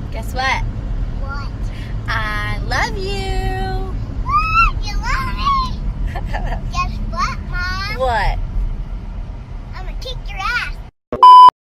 Guess what? What? I love you. You love me? Guess what, Mom? What? I'm gonna kick your ass.